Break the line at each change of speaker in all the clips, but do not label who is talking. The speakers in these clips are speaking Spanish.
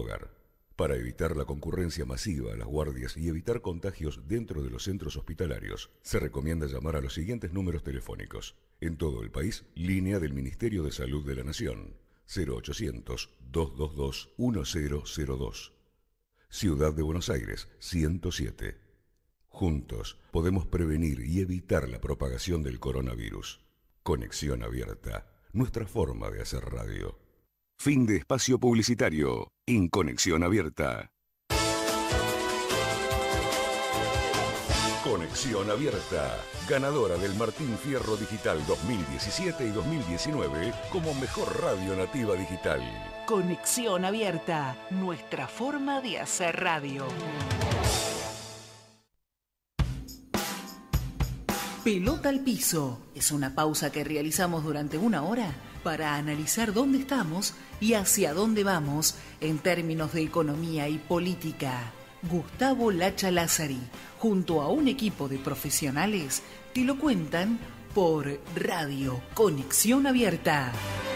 hogar. Para evitar la concurrencia masiva a las guardias y evitar contagios dentro de los centros hospitalarios, se recomienda llamar a los siguientes números telefónicos. En todo el país, línea del Ministerio de Salud de la Nación, 0800-222-1002. Ciudad de Buenos Aires, 107. Juntos podemos prevenir y evitar la propagación del coronavirus. Conexión Abierta, nuestra forma de hacer radio. Fin de espacio publicitario en Conexión Abierta. Conexión Abierta, ganadora del Martín Fierro Digital 2017 y 2019 como mejor radio nativa digital.
Conexión Abierta, nuestra forma de hacer radio. Pelota al piso es una pausa que realizamos durante una hora para analizar dónde estamos y hacia dónde vamos en términos de economía y política. Gustavo Lacha Lázari, junto a un equipo de profesionales, te lo cuentan por Radio Conexión Abierta.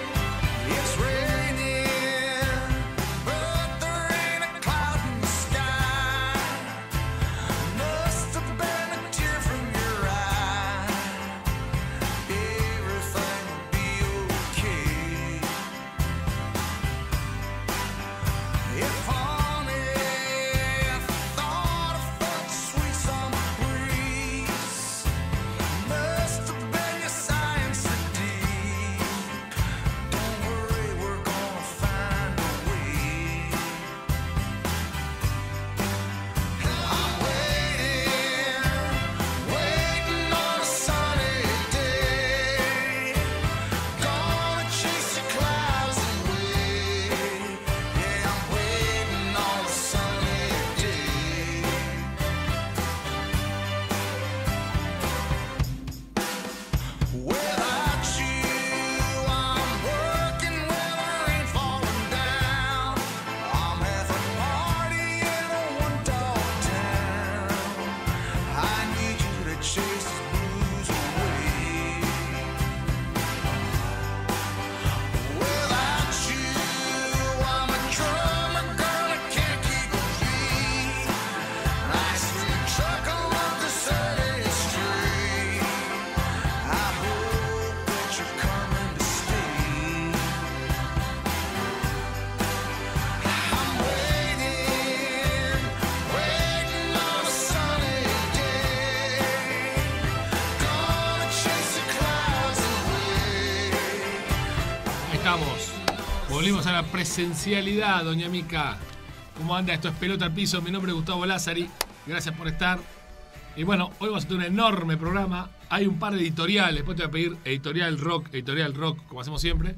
Volvimos a la presencialidad, doña Mica. ¿Cómo anda? Esto es Pelota al Piso. Mi nombre es Gustavo Lázari. Gracias por estar. Y bueno, hoy vamos a tener un enorme programa. Hay un par de editoriales. Después te voy a pedir editorial rock, como hacemos siempre.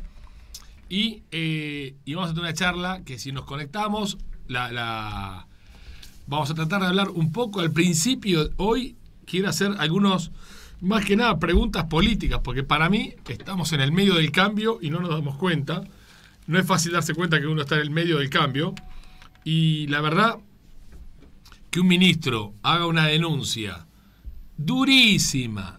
Y vamos a tener una charla que si nos conectamos, vamos a tratar de hablar un poco al principio. Hoy quiero hacer algunos, más que nada, preguntas políticas, porque para mí estamos en el medio del cambio y no nos damos cuenta. No es fácil darse cuenta que uno está en el medio del cambio. Y la verdad, que un ministro haga una denuncia durísima,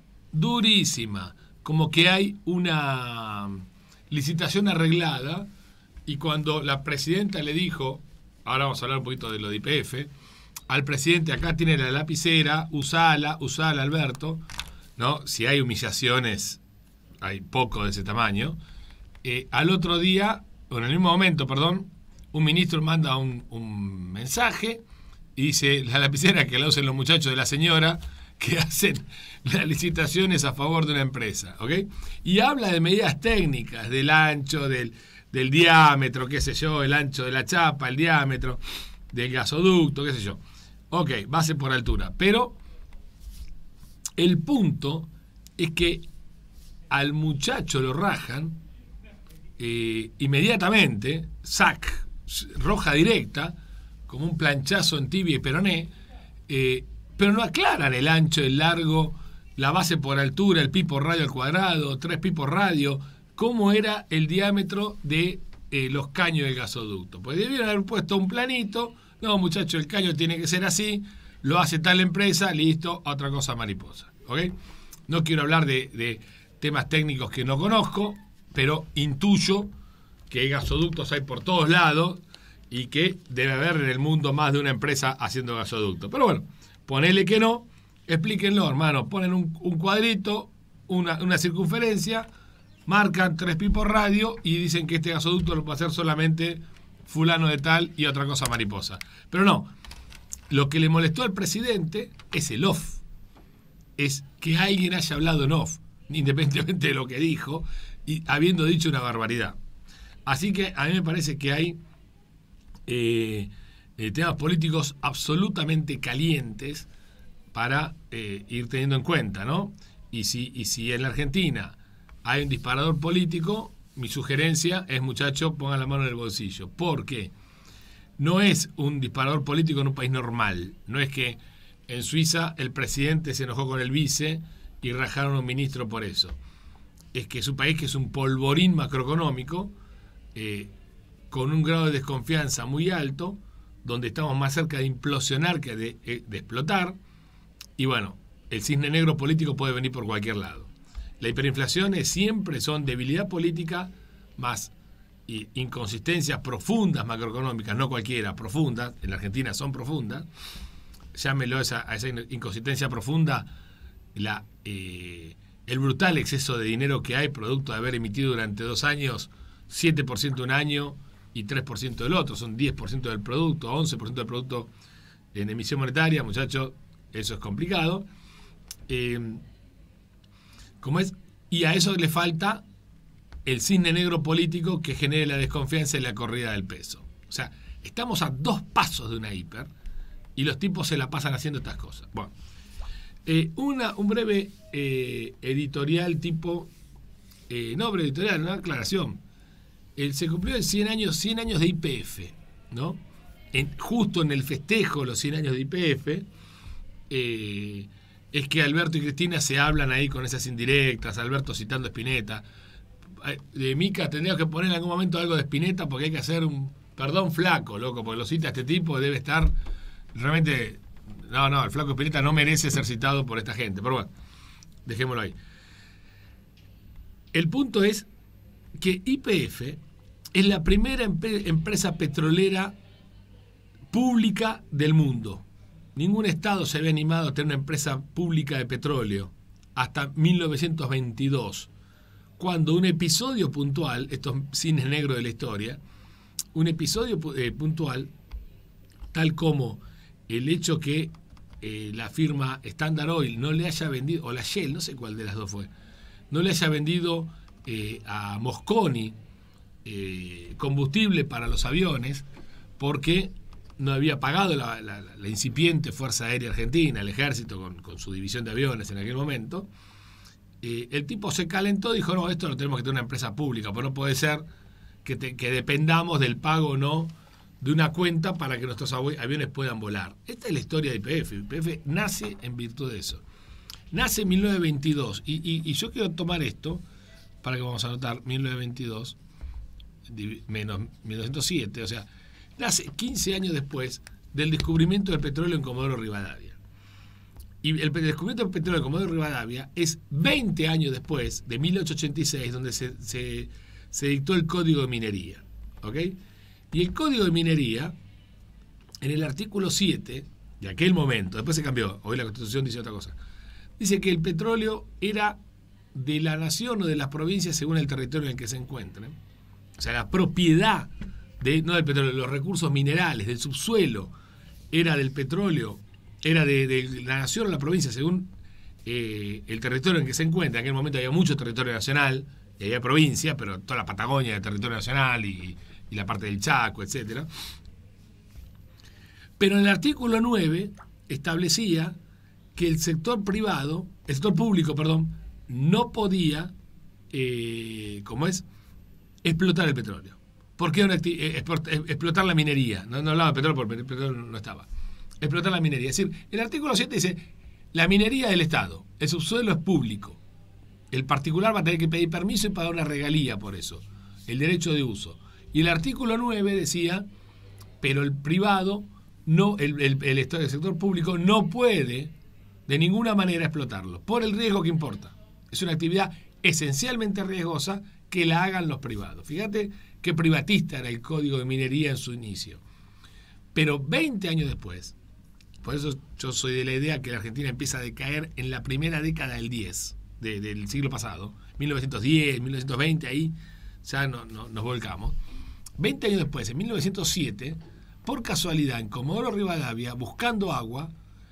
como que hay una licitación arreglada, y cuando la presidenta le dijo, ahora vamos a hablar un poquito de lo de YPF, al presidente, acá tiene la lapicera, usala Alberto, ¿no? Si hay humillaciones, hay poco de ese tamaño. Al otro día, o en el mismo momento, un ministro manda un mensaje y dice, la lapicera que la usen los muchachos de la señora que hacen las licitaciones a favor de una empresa, ¿ok? Y habla de medidas técnicas, del ancho, del diámetro, qué sé yo, el ancho de la chapa, el diámetro del gasoducto, qué sé yo. Ok, base por altura. Pero el punto es que al muchacho lo rajan inmediatamente, sac, roja directa, como un planchazo en tibia y peroné, pero no aclaran el ancho, el largo, la base por altura, el pi por radio al cuadrado, 3 pi por radio, cómo era el diámetro de los caños del gasoducto. Pues debieron haber puesto un planito, no muchacho, el caño tiene que ser así, lo hace tal empresa, listo, otra cosa mariposa, ¿ok? No quiero hablar de temas técnicos que no conozco, pero intuyo que gasoductos hay por todos lados y que debe haber en el mundo más de una empresa haciendo gasoducto. Pero bueno, ponele que no, explíquenlo, hermano. Ponen un cuadrito, una circunferencia, marcan 3 pi por radio y dicen que este gasoducto lo puede hacer solamente fulano de tal y otra cosa mariposa. Pero no, lo que le molestó al presidente es el off. Es que alguien haya hablado en off, independientemente de lo que dijo, y habiendo dicho una barbaridad. Así que a mí me parece que hay temas políticos absolutamente calientes para ir teniendo en cuenta, ¿no? Y si en la Argentina hay un disparador político, mi sugerencia es, muchachos, pongan la mano en el bolsillo. Porque no es un disparador político en un país normal. No es que en Suiza el presidente se enojó con el vice y rajaron a un ministro por eso. Es que es un país que es un polvorín macroeconómico, con un grado de desconfianza muy alto, donde estamos más cerca de implosionar que de explotar. Y bueno, el cisne negro político puede venir por cualquier lado. La hiperinflación siempre son debilidad política más inconsistencias profundas macroeconómicas, no cualquiera, profundas, en la Argentina son profundas. Llámelo a esa inconsistencia profunda el brutal exceso de dinero que hay producto de haber emitido durante 2 años 7% un año y 3% del otro, son 10% del producto, 11% del producto en emisión monetaria, muchachos, eso es complicado. ¿Cómo es? Y a eso le falta el cisne negro político que genere la desconfianza y la corrida del peso. O sea, estamos a 2 pasos de una hiper y los tipos se la pasan haciendo estas cosas. Bueno, un breve editorial tipo... no, breve editorial, una aclaración. Se cumplió el 100 años de YPF, ¿no? Justo en el festejo de los 100 años de YPF, es que Alberto y Cristina se hablan ahí con esas indirectas, Alberto citando a Spinetta. De Mica tendría que poner en algún momento algo de Spinetta porque hay que hacer un perdón flaco, loco, porque lo cita este tipo, debe estar realmente... No, el flaco Spinetta no merece ser citado por esta gente, pero bueno, dejémoslo ahí. El punto es que YPF es la primera empresa petrolera pública del mundo. Ningún estado se había animado a tener una empresa pública de petróleo hasta 1922, cuando un episodio puntual, estos cines negros de la historia, un episodio puntual, tal como el hecho que la firma Standard Oil no le haya vendido, o la Shell, no sé cuál de las dos fue, no le haya vendido a Mosconi combustible para los aviones, porque no había pagado la incipiente Fuerza Aérea Argentina, el ejército con su división de aviones en aquel momento. El tipo se calentó y dijo, no, esto lo tenemos que tener una empresa pública, pero no puede ser que dependamos del pago o no de una cuenta para que nuestros aviones puedan volar. Esta es la historia de YPF. YPF nace en virtud de eso. Nace en 1922 y yo quiero tomar esto para que vamos a anotar 1922 menos 1907, o sea, nace 15 años después del descubrimiento del petróleo en Comodoro Rivadavia. Y el descubrimiento del petróleo en Comodoro Rivadavia es 20 años después, de 1886, donde se dictó el Código de Minería. ¿Ok? Y el Código de Minería, en el artículo 7, de aquel momento, después se cambió, hoy la Constitución dice otra cosa, dice que el petróleo era de la nación o de las provincias según el territorio en el que se encuentren. O sea, la propiedad no del petróleo, los recursos minerales, del subsuelo, era del petróleo, era de la nación o la provincia según el territorio en que se encuentra. En aquel momento había mucho territorio nacional, y había provincia, pero toda la Patagonia de territorio nacional y la parte del Chaco, etcétera. Pero en el artículo 9 establecía que el sector público, no podía, explotar el petróleo. ¿Por qué explotar la minería? No hablaba de petróleo porque el petróleo no estaba. Explotar la minería. Es decir, el artículo 7 dice, la minería del Estado, el subsuelo es público. El particular va a tener que pedir permiso y pagar una regalía por eso, el derecho de uso. Y el artículo 9 decía, pero el privado, el sector público no puede de ninguna manera explotarlo, por el riesgo que importa. Es una actividad esencialmente riesgosa que la hagan los privados. Fíjate qué privatista era el Código de Minería en su inicio. Pero 20 años después, por eso yo soy de la idea que la Argentina empieza a decaer en la primera década del 10, del siglo pasado, 1910, 1920, ahí ya nos volcamos. 20 años después, en 1907, por casualidad, en Comodoro Rivadavia, buscando agua,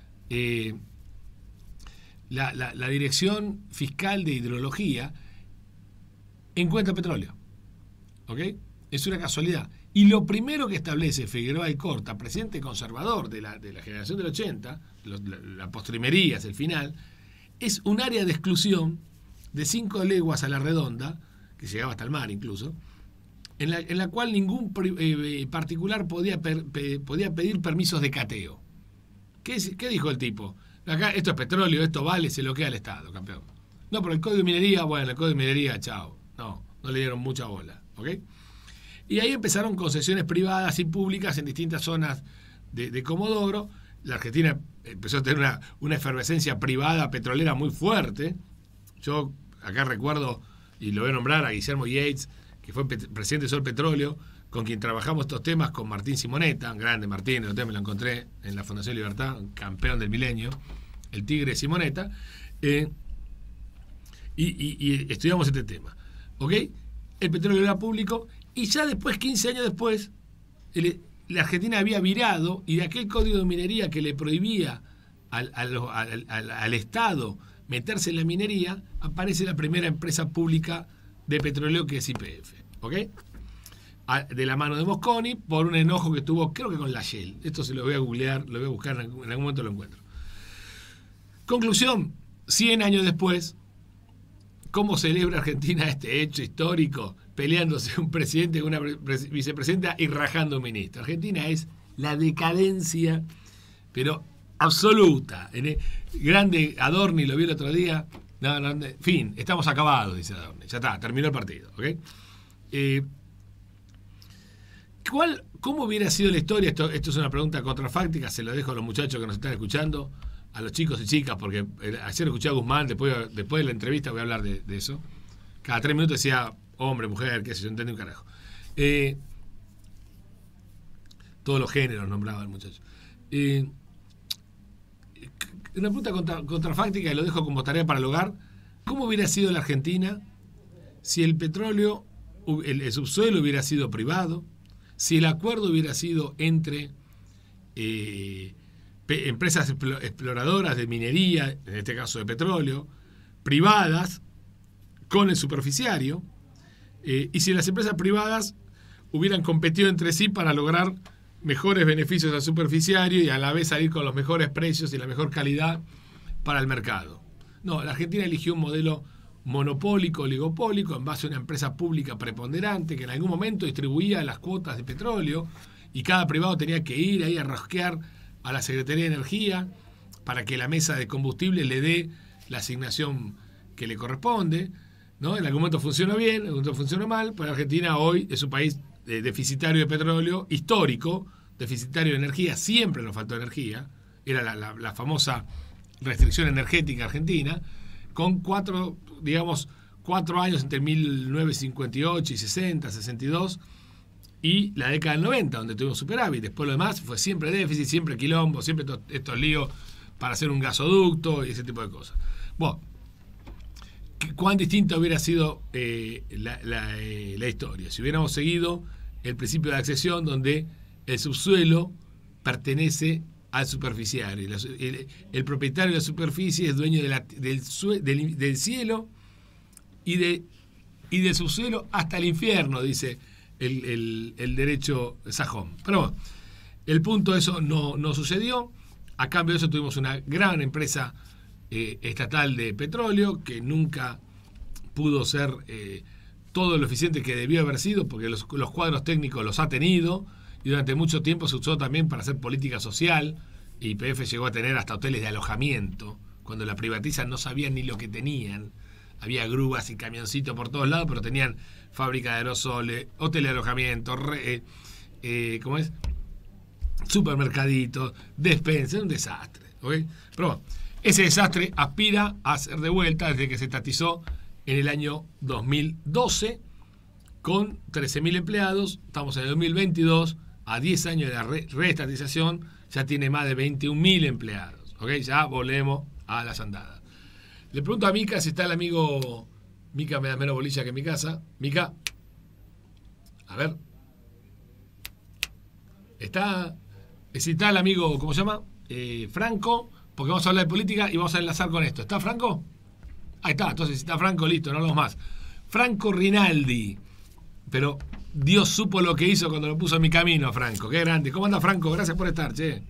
la Dirección Fiscal de Hidrología encuentra petróleo. ¿Ok? Es una casualidad. Y lo primero que establece Figueroa Alcorta, presidente conservador de la generación del 80, la postrimería es el final, es un área de exclusión de 5 leguas a la redonda, que llegaba hasta el mar incluso, en la cual ningún particular podía pedir permisos de cateo. ¿Qué dijo el tipo? Acá esto es petróleo, esto vale, se lo queda al Estado, campeón. No, pero el Código de Minería, bueno, el Código de Minería, chao. No le dieron mucha bola, ¿ok? Y ahí empezaron concesiones privadas y públicas en distintas zonas de Comodoro. La Argentina empezó a tener una efervescencia privada petrolera muy fuerte. Yo acá recuerdo, y lo voy a nombrar, a Guillermo Yates, que fue presidente de Sol Petróleo, con quien trabajamos estos temas, con Martín Simonetta, un grande Martín, el me lo encontré en la Fundación Libertad, un campeón del milenio, el tigre Simonetta, y estudiamos este tema. ¿Ok? El petróleo era público, y ya después, 15 años después, la Argentina había virado, y de aquel código de minería que le prohibía al Estado meterse en la minería, aparece la primera empresa pública de petróleo, que es YPF. ¿Ok? De la mano de Mosconi, por un enojo que tuvo, creo que con la Shell. Esto se lo voy a googlear, lo voy a buscar, en algún momento lo encuentro. Conclusión, 100 años después, ¿cómo celebra Argentina este hecho histórico? Peleándose un presidente con una vicepresidenta y rajando un ministro. Argentina es la decadencia, pero absoluta. Grande Adorni, lo vi el otro día. Fin, estamos acabados, dice Adorni. Ya está, terminó el partido. ¿Okay? ¿Cómo hubiera sido la historia? Esto es una pregunta contrafáctica, se lo dejo a los muchachos que nos están escuchando, a los chicos y chicas, porque ayer escuché a Guzmán, después de la entrevista voy a hablar de eso. Cada 3 minutos decía hombre, mujer, qué sé yo, entendí un carajo. Todos los géneros nombraba el muchacho. Una pregunta contrafáctica, y lo dejo como tarea para el hogar. ¿Cómo hubiera sido la Argentina si el petróleo, el subsuelo hubiera sido privado? Si el acuerdo hubiera sido entre empresas exploradoras de minería, en este caso de petróleo, privadas, con el superficiario, y si las empresas privadas hubieran competido entre sí para lograr mejores beneficios al superficiario y a la vez salir con los mejores precios y la mejor calidad para el mercado. No, la Argentina eligió un modelo monopólico, oligopólico, en base a una empresa pública preponderante que en algún momento distribuía las cuotas de petróleo y cada privado tenía que ir ahí a rosquear a la Secretaría de Energía para que la mesa de combustible le dé la asignación que le corresponde, ¿no? En algún momento funcionó bien, en algún momento funcionó mal, pero Argentina hoy es un país deficitario de petróleo, histórico, deficitario de energía, siempre nos faltó energía, era la famosa restricción energética argentina, con 4 años entre 1958 y 60, 62, y la década del 90, donde tuvimos superávit. Después lo demás fue siempre déficit, siempre quilombo, siempre estos líos para hacer un gasoducto y ese tipo de cosas. Bueno, ¿cuán distinta hubiera sido la historia? Si hubiéramos seguido el principio de accesión, donde el subsuelo pertenece al superficiario. El propietario de la superficie es dueño del cielo y del subsuelo hasta el infierno, dice el derecho sajón. Pero bueno, el punto de eso no sucedió. A cambio de eso tuvimos una gran empresa estatal de petróleo que nunca pudo ser todo lo eficiente que debió haber sido, porque los cuadros técnicos los ha tenido, y durante mucho tiempo se usó también para hacer política social. YPF llegó a tener hasta hoteles de alojamiento. Cuando la privatizan no sabían ni lo que tenían. Había grúas y camioncitos por todos lados, pero tenían fábrica de aerosoles, hotel de alojamiento, ¿cómo es? Supermercaditos, despensa, un desastre. ¿Okay? Pero bueno, ese desastre aspira a ser de vuelta desde que se estatizó en el año 2012, con 13.000 empleados, estamos en el 2022, a 10 años de la reestatización, ya tiene más de 21.000 empleados. ¿Ok? Ya volvemos a las andadas. Le pregunto a Mica si está el amigo... Mica me da menos bolilla que en mi casa. Mica, a ver. Si está el amigo, ¿cómo se llama? Franco, porque vamos a hablar de política y vamos a enlazar con esto. ¿Está Franco? Ahí está, entonces si está Franco, listo, no hablamos más. Franco Rinaldi. Pero Dios supo lo que hizo cuando lo puso en mi camino, Franco. Qué grande. ¿Cómo anda, Franco? Gracias por estar, che.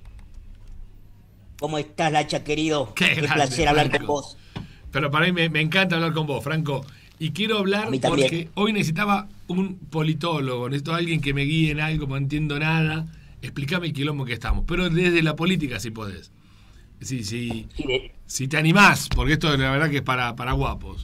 ¿Cómo estás, Lacha, querido?
Qué grande,
placer hablar
Franco.
con vos.
Pero para mí me encanta hablar con vos, Franco. Y quiero hablar porque hoy necesitaba un politólogo, necesito a alguien que me guíe en algo, no entiendo nada. Explícame el quilombo que estamos. Pero desde la política, si podés. Si te animás, porque esto la verdad que es para guapos.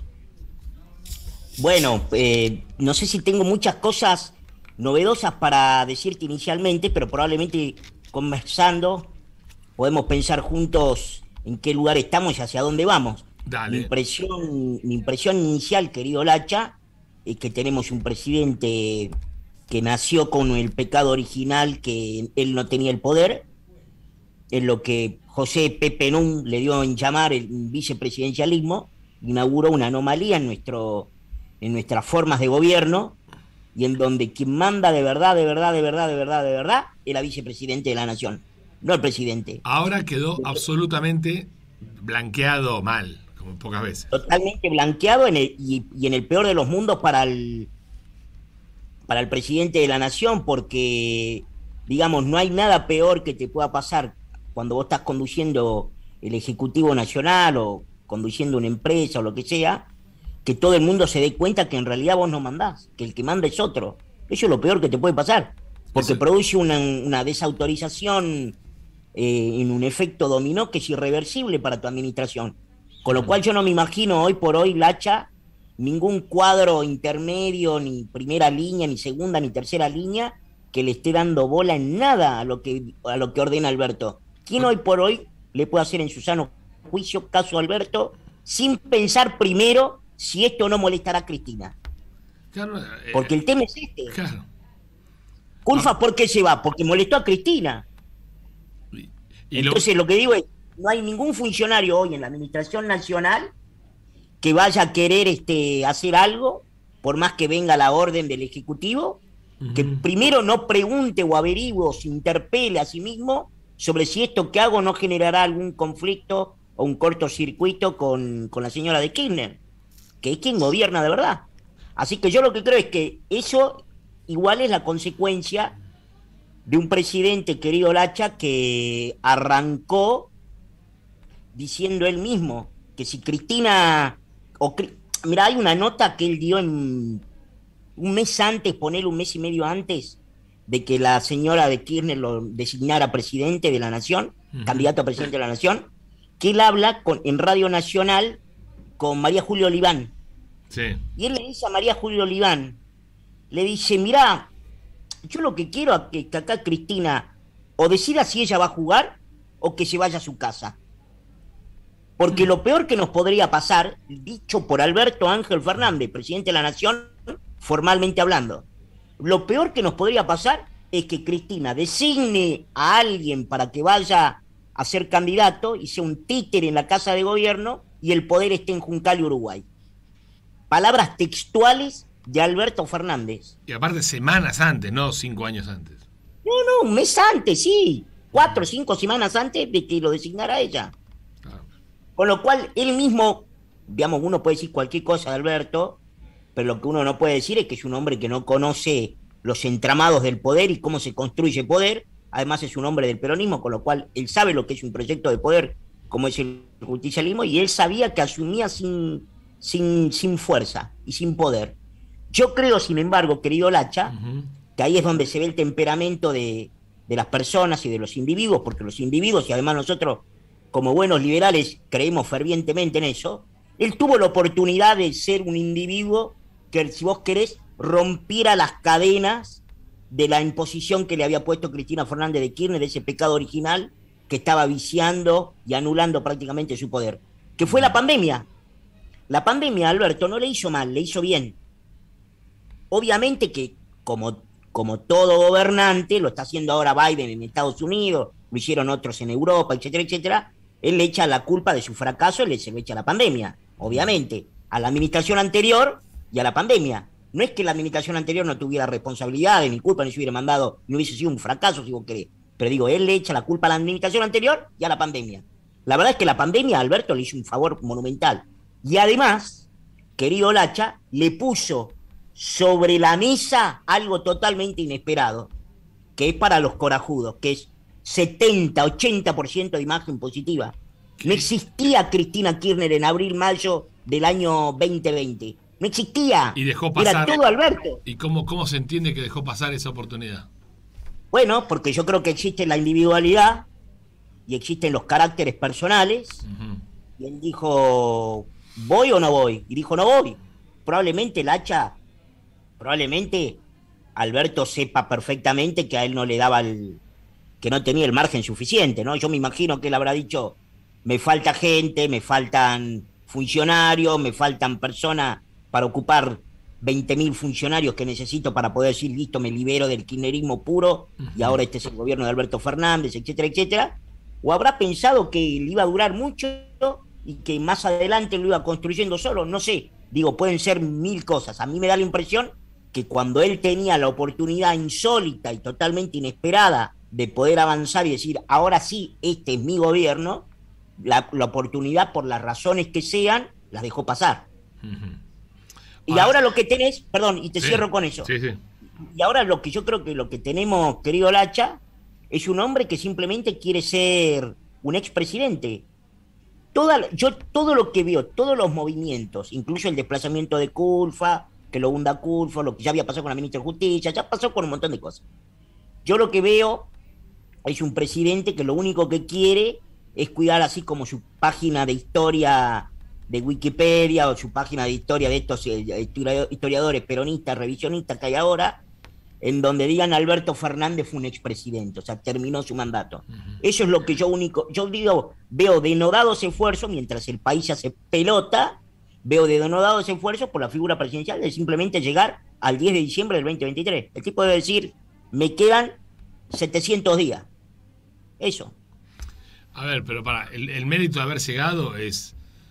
Bueno, no sé si tengo muchas cosas novedosas para decirte inicialmente, pero probablemente conversando podemos pensar juntos en qué lugar estamos y hacia dónde vamos.
Dale.
Mi impresión inicial, querido Lacha, es que tenemos un presidente que nació con el pecado original, que él no tenía el poder, en lo que José Pepe Nun le dio en llamar el vicepresidencialismo, inauguró una anomalía en nuestras formas de gobierno, y en donde quien manda de verdad es la vicepresidente de la nación, no el presidente.
Ahora quedó absolutamente blanqueado mal, como pocas veces.
Totalmente blanqueado y en el peor de los mundos para el presidente de la nación, porque, digamos, no hay nada peor que te pueda pasar cuando vos estás conduciendo el Ejecutivo Nacional o conduciendo una empresa o lo que sea, que todo el mundo se dé cuenta que en realidad vos no mandás, que el que manda es otro. Eso es lo peor que te puede pasar, porque produce una desautorización en un efecto dominó que es irreversible para tu administración. Con lo cual yo no me imagino hoy por hoy, Lacha, ningún cuadro intermedio, ni primera línea, ni segunda, ni tercera línea, que le esté dando bola en nada a lo que ordena Alberto. ¿Quién hoy por hoy le puede hacer en su sano juicio caso a Alberto sin pensar primero si esto no molestará a Cristina?
Claro,
porque el tema es este.
Claro.
Culfa, ¿por qué se va? Porque molestó a Cristina. Entonces lo que digo es, no hay ningún funcionario hoy en la Administración Nacional que vaya a querer hacer algo, por más que venga la orden del Ejecutivo, que primero no pregunte o averigüe o se interpele a sí mismo sobre si esto que hago no generará algún conflicto o un cortocircuito con la señora de Kirchner, que es quien gobierna de verdad. Así que yo lo que creo es que eso igual es la consecuencia de un presidente, querido Lacha, que arrancó diciendo él mismo que si Cristina... Mira, hay una nota que él dio en un mes antes, ponele un mes y medio antes, de que la señora de Kirchner lo designara presidente de la nación, candidato a presidente de la nación, que él habla en Radio Nacional con María Julia Oliván.
Sí.
Y él le dice a María Julia Oliván, le dice, mirá, yo lo que quiero es que acá Cristina o decida si ella va a jugar o que se vaya a su casa. Porque lo peor que nos podría pasar, dicho por Alberto Ángel Fernández, presidente de la Nación, formalmente hablando, lo peor que nos podría pasar es que Cristina designe a alguien para que vaya a ser candidato y sea un títere en la Casa de Gobierno y el poder esté en Juncal y Uruguay. Palabras textuales de Alberto Fernández.
Y aparte semanas antes, no 5 años antes.
No, un mes antes, sí. 4 o 5 semanas antes de que lo designara ella.
Claro.
Con lo cual, él mismo, digamos, uno puede decir cualquier cosa de Alberto, pero lo que uno no puede decir es que es un hombre que no conoce los entramados del poder y cómo se construye poder. Además es un hombre del peronismo, con lo cual él sabe lo que es un proyecto de poder, como es el justicialismo, y él sabía que asumía sin fuerza y sin poder. Yo creo, sin embargo, querido Lacha, que ahí es donde se ve el temperamento de las personas y de los individuos, porque los individuos, y además nosotros, como buenos liberales, creemos fervientemente en eso. Él tuvo la oportunidad de ser un individuo que, si vos querés, rompiera las cadenas de la imposición que le había puesto Cristina Fernández de Kirchner, de ese pecado original que estaba viciando y anulando prácticamente su poder, que fue la pandemia. La pandemia, Alberto, no le hizo mal, le hizo bien. Obviamente que como todo gobernante, lo está haciendo ahora Biden en Estados Unidos, lo hicieron otros en Europa, etcétera, etcétera, él le echa la culpa de su fracaso, se lo echa a la pandemia, obviamente, a la administración anterior y a la pandemia. No es que la administración anterior no tuviera responsabilidades, ni culpa, ni se hubiera mandado, ni hubiese sido un fracaso, si vos querés. Pero digo, él le echa la culpa a la administración anterior y a la pandemia. La verdad es que la pandemia a Alberto le hizo un favor monumental. Y además, querido Lacha, le puso sobre la mesa algo totalmente inesperado, que es para los corajudos, que es 70-80% de imagen positiva. No existía Cristina Kirchner en abril-mayo del año 2020. No existía.
Y dejó pasar.
Era todo Alberto.
¿Y cómo se entiende que dejó pasar esa oportunidad?
Bueno, porque yo creo que existe la individualidad y existen los caracteres personales. Uh-huh. Y él dijo, ¿voy o no voy? Y dijo, no voy. Probablemente Alberto sepa perfectamente que a él no le daba que no tenía el margen suficiente, ¿no? Yo me imagino que él habrá dicho, me falta gente, me faltan funcionarios, me faltan personas para ocupar 20.000 funcionarios que necesito para poder decir, listo, me libero del kirchnerismo puro, y ahora este es el gobierno de Alberto Fernández, etcétera, etcétera. O habrá pensado que le iba a durar mucho y que más adelante lo iba construyendo solo, no sé. Digo, pueden ser mil cosas. A mí me da la impresión que cuando él tenía la oportunidad insólita y totalmente inesperada de poder avanzar y decir, ahora sí, este es mi gobierno, la oportunidad, por las razones que sean, las dejó pasar. Uh-huh. Y ahora lo que tenés, perdón, y te cierro con eso.
Sí, sí.
Y ahora lo que yo creo que lo que tenemos, querido Lacha, es un hombre que simplemente quiere ser un expresidente. Todo lo que veo, todos los movimientos, incluso el desplazamiento de Culfa, que lo hunda Culfa, lo que ya había pasado con la ministra de Justicia, ya pasó con un montón de cosas. Yo lo que veo es un presidente que lo único que quiere es cuidar, así como su página de historia de Wikipedia o su página de historia de estos historiadores peronistas, revisionistas que hay ahora, en donde digan Alberto Fernández fue un expresidente, o sea, terminó su mandato. Uh-huh. Eso es lo que yo veo denodados esfuerzos, mientras el país hace pelota, veo denodados esfuerzos por la figura presidencial de simplemente llegar al 10 de diciembre del 2023. El tipo debe decir, me quedan 700 días. Eso.
A ver, pero el mérito de haber llegado es...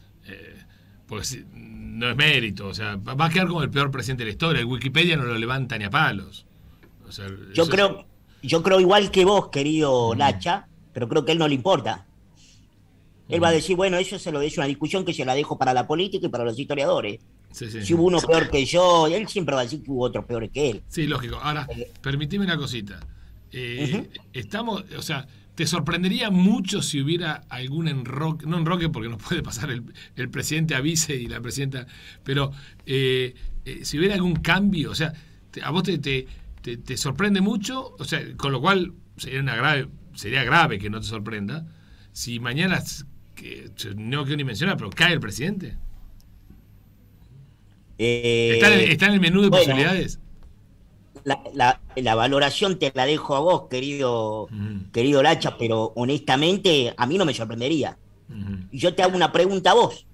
pues no es mérito, o sea, va a quedar como el peor presidente de la historia. El Wikipedia no lo levanta ni a palos. O sea, yo creo igual que vos, querido Lacha, pero creo que a él no le importa. Él va a decir, bueno, eso es una discusión que se la dejo para la política y para los historiadores. Sí. Si hubo uno peor que yo, él siempre va a decir que hubo otros peores que él. Sí, lógico. Ahora, permitime una cosita. O sea, ¿te sorprendería mucho si hubiera algún enroque? No enroque porque no puede pasar el presidente a vice y la presidenta, pero si hubiera algún cambio, o sea, ¿a vos te sorprende mucho? O sea, con lo cual sería grave que no te sorprenda si mañana, que no quiero ni mencionar, pero cae el presidente. ¿Está en el menú de posibilidades?
La valoración te la dejo a vos, querido Lacha, pero honestamente a mí no me sorprendería. Uh-huh. Y yo te hago una pregunta a vos,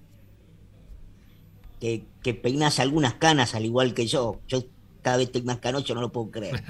que peinás algunas canas al igual que yo. Yo cada vez estoy más canoso, no lo puedo creer.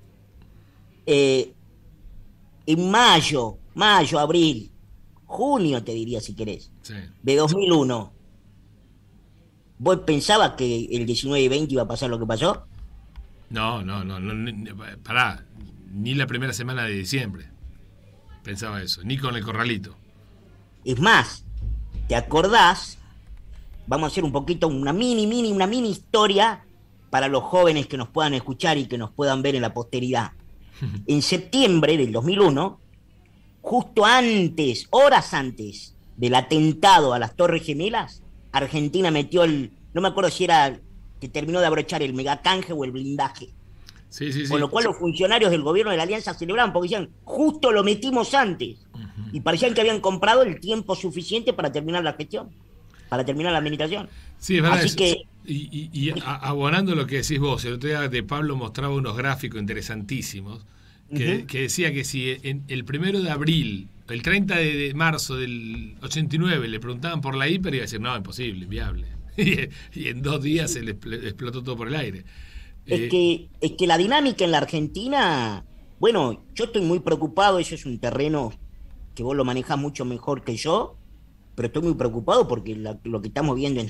En mayo, abril, junio te diría si querés, sí, de 2001, ¿vos pensabas que el 19 y 20 iba a pasar lo que pasó?
No, pará, ni la primera semana de diciembre pensaba eso, ni con el corralito.
Es más, ¿te acordás? Vamos a hacer un poquito, una mini historia para los jóvenes que nos puedan escuchar y que nos puedan ver en la posteridad. En septiembre del 2001, justo horas antes del atentado a las Torres Gemelas, Argentina metió no me acuerdo si era que terminó de abrochar el megacanje o el blindaje.
Sí.
Con lo cual los funcionarios del gobierno de la Alianza celebraban porque decían, justo lo metimos antes. Uh-huh. Y parecían que habían comprado el tiempo suficiente para terminar la gestión, para terminar la administración.
Sí, es verdad.
Así que...
Y abonando lo que decís vos, el otro día de Pablo mostraba unos gráficos interesantísimos que decía que si el 1 de abril, el 30 de marzo del 89 le preguntaban por la hiper, iba a decir, no, imposible, inviable. Y en 2 días se le explotó todo por el aire.
Es que la dinámica en la Argentina, bueno, yo estoy muy preocupado, eso es un terreno que vos lo manejás mucho mejor que yo, pero estoy muy preocupado porque lo que estamos viendo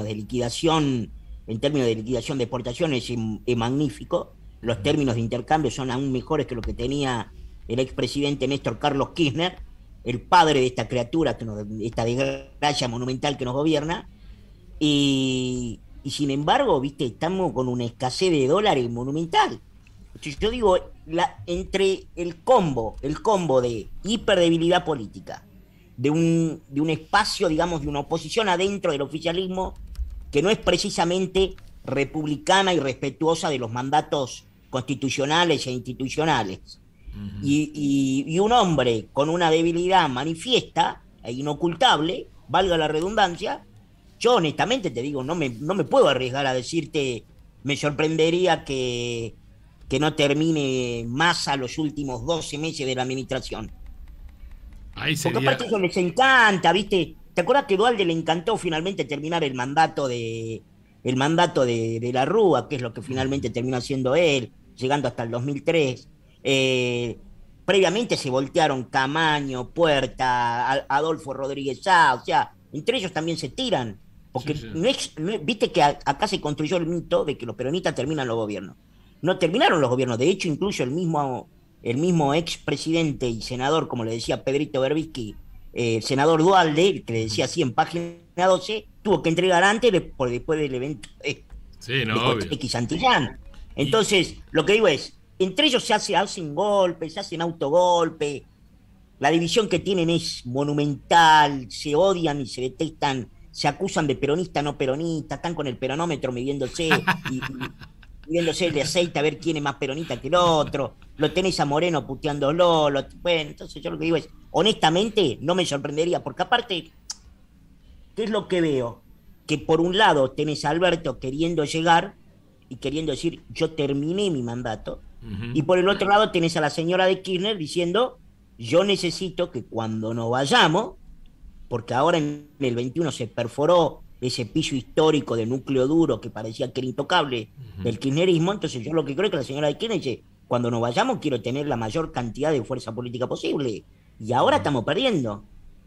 en términos de liquidación de exportaciones es magnífico. Los términos de intercambio son aún mejores que lo que tenía el expresidente Néstor Carlos Kirchner, el padre de esta criatura, esta desgracia monumental que nos gobierna. Y sin embargo, viste, estamos con una escasez de dólares monumental. Entonces, yo digo, entre el combo de hiperdebilidad política, de un espacio, digamos, de una oposición adentro del oficialismo que no es precisamente republicana y respetuosa de los mandatos constitucionales e institucionales, y un hombre con una debilidad manifiesta e inocultable, valga la redundancia, yo honestamente te digo, no me puedo arriesgar a decirte, me sorprendería que no termine Massa los últimos 12 meses de la administración.
Ahí sería...
Porque aparte eso les encanta, ¿viste? ¿Te acuerdas que Duhalde le encantó finalmente terminar el mandato de la Rúa, que es lo que finalmente terminó haciendo él, llegando hasta el 2003? Previamente se voltearon Camaño, Puerta, Adolfo Rodríguez Sá, o sea, entre ellos también se tiran. Porque
Sí.
viste que acá se construyó el mito de que los peronistas terminan los gobiernos. No terminaron los gobiernos, de hecho, incluso el mismo expresidente y senador, como le decía Pedrito Berbisky, senador Duhalde, que le decía así en página 12, tuvo que entregar antes después del evento
Sí, no,
de
obvio.
X Santillán. Entonces, lo que digo es, entre ellos hacen golpes, se hacen autogolpes, la división que tienen es monumental, se odian y se detestan, se acusan de peronista, no peronista, están con el peronómetro midiéndose y midiéndose el aceite a ver quién es más peronista que el otro, lo tenés a Moreno puteándolo, bueno, entonces yo lo que digo es, honestamente, no me sorprendería, porque aparte, ¿qué es lo que veo? Que por un lado tenés a Alberto queriendo llegar y queriendo decir, yo terminé mi mandato, y por el otro lado tenés a la señora de Kirchner diciendo, yo necesito que cuando nos vayamos, porque ahora en el 21 se perforó ese piso histórico de núcleo duro que parecía que era intocable del kirchnerismo, entonces yo lo que creo es que la señora de Kirchner dice, cuando nos vayamos quiero tener la mayor cantidad de fuerza política posible, y ahora estamos perdiendo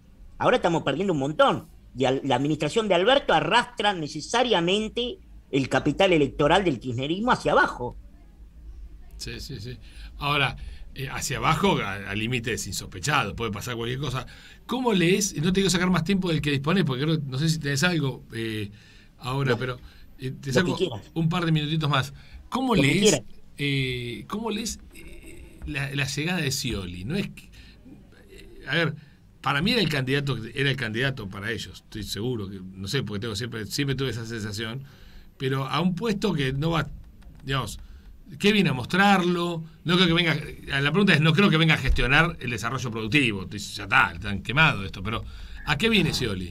un montón, y la administración de Alberto arrastra necesariamente el capital electoral del kirchnerismo hacia abajo.
Sí, sí, sí. Ahora, hacia abajo, al límite es insospechado, puede pasar cualquier cosa. ¿Cómo lees? No te quiero sacar más tiempo del que dispones, porque no sé si tenés algo ahora,
No,
pero te saco un par de minutitos más. ¿Cómo
Lo
lees la llegada de Scioli? No es que, a ver, para mí era el candidato para ellos, estoy seguro, que no sé, porque siempre tuve esa sensación, pero a un puesto que no va, digamos, ¿qué viene a mostrarlo? No creo que venga. La pregunta es, no creo que venga a gestionar el desarrollo productivo. Ya está, están quemados esto, pero ¿a qué viene Scioli?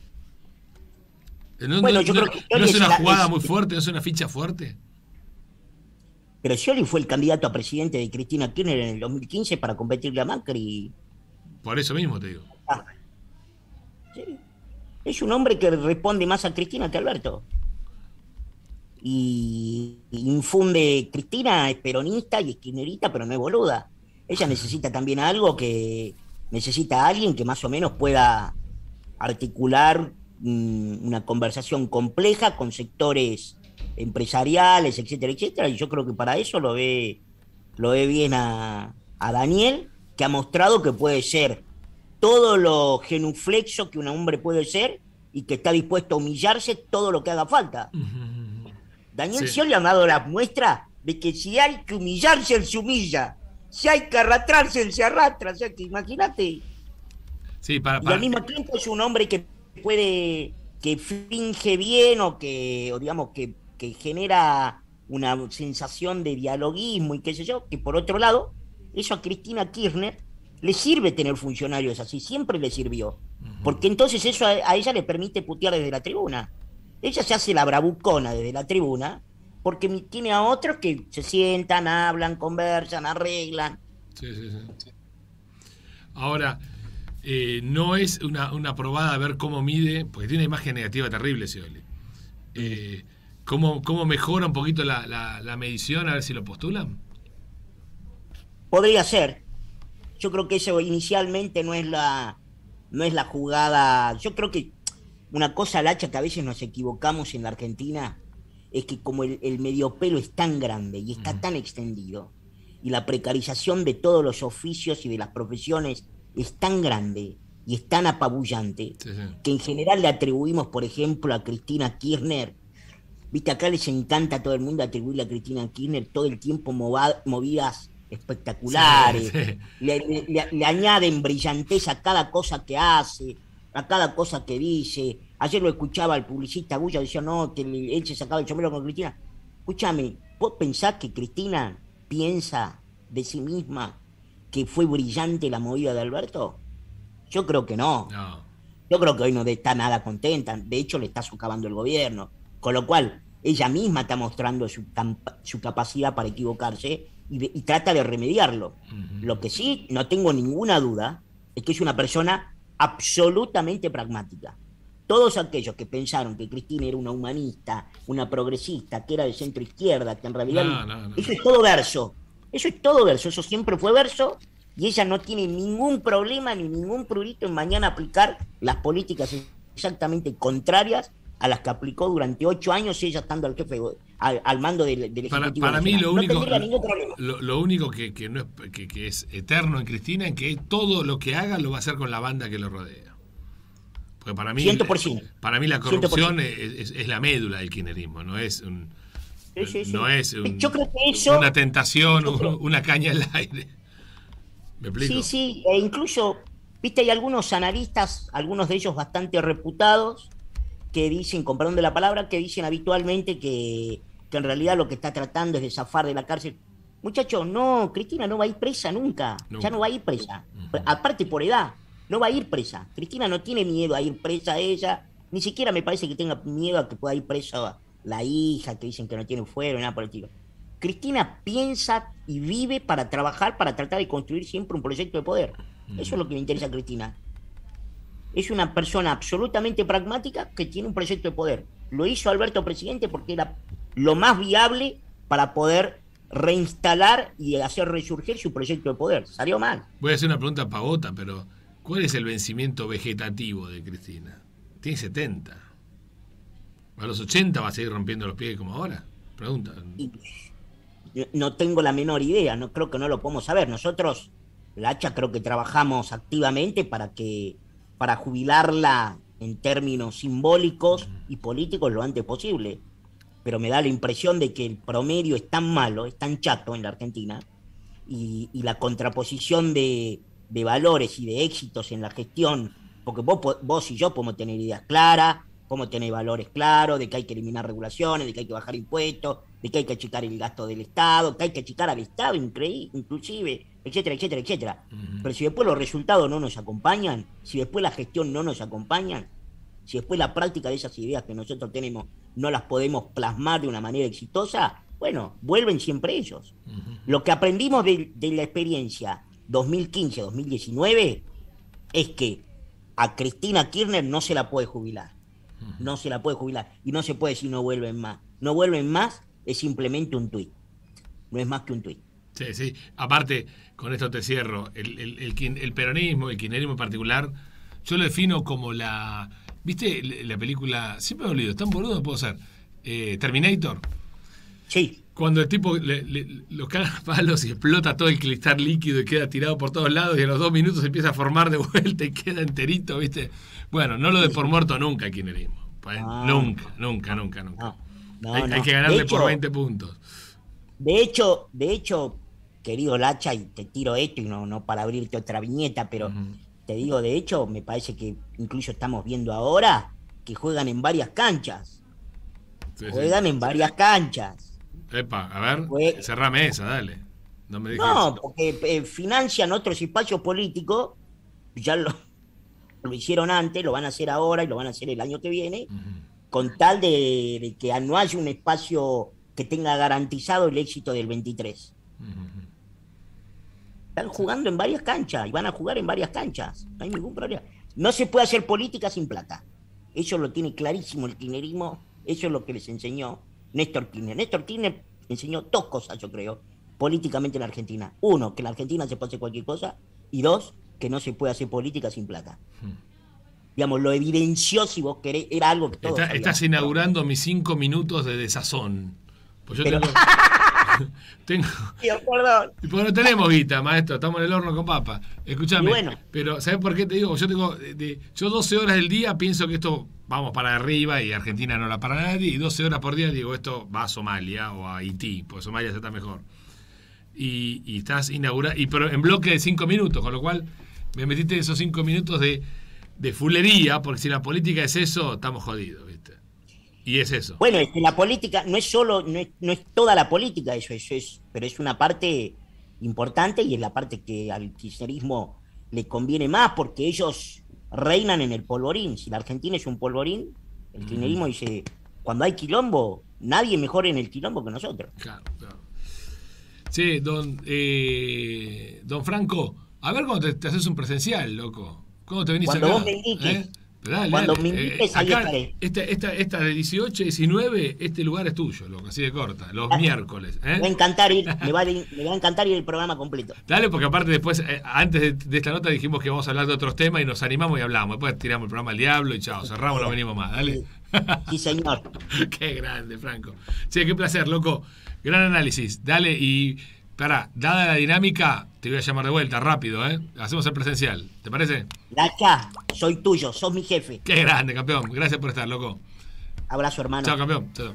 Bueno, yo creo que
¿No es una jugada
es-
muy fuerte? ¿No es una ficha fuerte?
Pero Scioli fue el candidato a presidente de Cristina Kirchner en el 2015 para competirle a Macri.
Por eso mismo te digo.
Ah, sí. Es un hombre que responde más a Cristina que a Alberto. Y infunde, Cristina es peronista y es kirchnerista, pero no es boluda. Ella necesita también necesita a alguien que más o menos pueda articular una conversación compleja con sectores empresariales, etcétera, etcétera, y yo creo que para eso lo ve bien a Daniel, que ha mostrado que puede ser todo lo genuflexo que un hombre puede ser y que está dispuesto a humillarse todo lo que haga falta. Daniel
Sí.
Scioli ha dado la muestra de que si hay que humillarse, él se humilla. Si hay que arrastrarse, él se arrastra. O sea, que imagínate.
Sí,
Y al mismo tiempo es un hombre que finge bien o digamos, que genera una sensación de dialoguismo y qué sé yo, que por otro lado, eso a Cristina Kirchner le sirve tener funcionarios así, siempre le sirvió. Porque entonces eso a ella le permite putear desde la tribuna. Ella se hace la bravucona desde la tribuna porque tiene a otros que se sientan, hablan, conversan, arreglan.
Sí, sí, sí. Ahora, no es una probada a ver cómo mide, porque tiene una imagen negativa terrible Scioli. ¿Cómo mejora un poquito la medición a ver si lo postulan?
Podría ser. Yo creo que eso inicialmente no es la jugada. Yo creo que una cosa, Lacha, que a veces nos equivocamos en la Argentina, es que como el mediopelo es tan grande y está tan extendido, y la precarización de todos los oficios y de las profesiones es tan grande y es tan apabullante,
Sí, sí.
que en general le atribuimos, por ejemplo, a Cristina Kirchner. Viste, acá les encanta a todo el mundo atribuirle a Cristina Kirchner todo el tiempo movidas espectaculares,
Sí, sí.
le añaden brillantez a cada cosa que hace, a cada cosa que dice. Ayer lo escuchaba el publicista Bulla, decía, no, que él se sacaba el sombrero con Cristina. Escúchame, ¿vos pensás que Cristina piensa de sí misma que fue brillante la movida de Alberto? Yo creo que no.
No.
Yo creo que hoy no está nada contenta, de hecho le está socavando el gobierno, con lo cual ella misma está mostrando su capacidad para equivocarse y trata de remediarlo. Lo que sí, no tengo ninguna duda, es que es una persona absolutamente pragmática. Todos aquellos que pensaron que Cristina era una humanista, una progresista, que era de centro izquierda, que en realidad
No.
eso es todo verso. Eso es todo verso, eso siempre fue verso, y ella no tiene ningún problema ni ningún prurito en mañana aplicar las políticas exactamente contrarias a las que aplicó durante 8 años ella estando al mando del Ejecutivo.
Para mí lo único,
no tendría ningún problema.
lo único que no es, que es eterno en Cristina es que todo lo que haga lo va a hacer con la banda que lo rodea. Porque para mí,
100%.
Para mí la corrupción
100%.
es la médula del kirchnerismo, no es
Sí.
no es
Yo creo que eso,
una tentación, una caña al aire. ¿Me explico?
Sí, e incluso, viste, hay algunos analistas, algunos de ellos bastante reputados, que dicen, con perdón de la palabra, que dicen habitualmente que en realidad lo que está tratando es de zafar de la cárcel. Muchachos, no, Cristina no va a ir presa nunca. Ya no va a ir presa. Aparte por edad, no va a ir presa. Cristina no tiene miedo a ir presa ella, ni siquiera me parece que tenga miedo a que pueda ir presa la hija, que dicen que no tiene fuero, nada por el estilo. Cristina piensa y vive para trabajar, para tratar de construir siempre un proyecto de poder. Eso es lo que le interesa a Cristina. Es una persona absolutamente pragmática que tiene un proyecto de poder. Lo hizo Alberto presidente porque era lo más viable para poder reinstalar y hacer resurgir su proyecto de poder. Salió mal.
Voy a hacer una pregunta pagota, pero ¿cuál es el vencimiento vegetativo de Cristina? Tiene 70. ¿A los 80 va a seguir rompiendo los pies como ahora? Pregunta.
Y no tengo la menor idea, no creo que no lo podemos saber. Nosotros, la Hacha, creo que trabajamos activamente para jubilarla en términos simbólicos y políticos lo antes posible. Pero me da la impresión de que el promedio es tan malo, es tan chato en la Argentina, y la contraposición de valores y de éxitos en la gestión, porque vos y yo podemos tener ideas claras, podemos tener valores claros, de que hay que eliminar regulaciones, de que hay que bajar impuestos, de que hay que achicar el gasto del Estado, que hay que achicar al Estado inclusive, etcétera, etcétera, etcétera. Pero si después los resultados no nos acompañan, si después la gestión no nos acompaña, si después la práctica de esas ideas que nosotros tenemos no las podemos plasmar de una manera exitosa, bueno, vuelven siempre ellos. Lo que aprendimos de la experiencia 2015-2019 es que a Cristina Kirchner no se la puede jubilar. No se la puede jubilar. Y no se puede decir no vuelven más. No vuelven más es simplemente un tuit. No es más que un tuit.
Sí. Aparte, con esto te cierro. El peronismo, el kirchnerismo en particular, yo lo defino como la... ¿Viste la película? Siempre me olvido, tan boludo no puedo ser. Terminator.
Sí.
Cuando el tipo lo caga a palos y explota todo el cristal líquido y queda tirado por todos lados y a los 2 minutos se empieza a formar de vuelta y queda enterito, ¿viste? Bueno, no lo de por muerto nunca el kirchnerismo. Nunca.
No,
hay que ganarle por 20 puntos.
De hecho, querido Lacha, y te tiro esto y no para abrirte otra viñeta, pero te digo, de hecho, me parece que incluso estamos viendo ahora que juegan en varias canchas. Juegan en varias canchas.
Epa, a ver, cerrame esa, dale. No me dejes.
No, porque financian otros espacios políticos, ya lo hicieron antes, lo van a hacer ahora y lo van a hacer el año que viene, con tal de que no haya un espacio que tenga garantizado el éxito del 23. Están jugando en varias canchas y van a jugar en varias canchas, no hay ningún problema. No se puede hacer política sin plata. Eso lo tiene clarísimo el kirchnerismo, eso es lo que les enseñó. Néstor Kirchner. Néstor Kirchner enseñó 2 cosas, yo creo, políticamente en Argentina. 1, que en la Argentina se puede hacer cualquier cosa, y 2, que no se puede hacer política sin plata. Digamos, lo evidenció, si vos querés, era algo que todos
Estás inaugurando mis 5 minutos de desazón. Pues yo tengo
perdón.
Y porque no tenemos guita, maestro, estamos en el horno con papa. Escúchame,
bueno.
Pero ¿sabes por qué te digo? Yo 12 horas del día pienso que esto vamos para arriba y Argentina no la para nadie, y 12 horas por día digo, esto va a Somalia o a Haití, porque Somalia está mejor. Y estás inaugurando, pero en bloque de 5 minutos, con lo cual me metiste esos 5 minutos de fulería, porque si la política es eso, estamos jodidos, ¿viste? Y es eso.
Bueno, es que la política no es solo, no es toda la política, eso es, pero es una parte importante, y es la parte que al kirchnerismo le conviene más, porque ellos reinan en el polvorín. Si la Argentina es un polvorín, el kirchnerismo dice, cuando hay quilombo, nadie mejor en el quilombo que nosotros.
Claro. Sí, don Franco, a ver cuando te haces un presencial, loco. ¿Cómo te venís
cuando
acá?
Vos me indiques.
Dale,
cuando me indiques, ahí
acá,
estaré.
Esta de 18 y 19, este lugar es tuyo, loco, así de corta, los miércoles.
Me va a encantar ir, me va a encantar ir el programa completo.
Dale, porque aparte después, antes de esta nota dijimos que vamos a hablar de otros temas y nos animamos y hablamos. Después tiramos el programa al diablo y chao, cerramos, no venimos más, dale.
Sí, señor.
Qué grande, Franco. Sí, qué placer, loco. Gran análisis. Dale, y dada la dinámica, te voy a llamar de vuelta, rápido, ¿eh? Hacemos el presencial, ¿te parece?
Dacha, soy tuyo, sos mi jefe.
Qué grande, campeón. Gracias por estar, loco.
Abrazo, hermano.
Chao, campeón. Chao.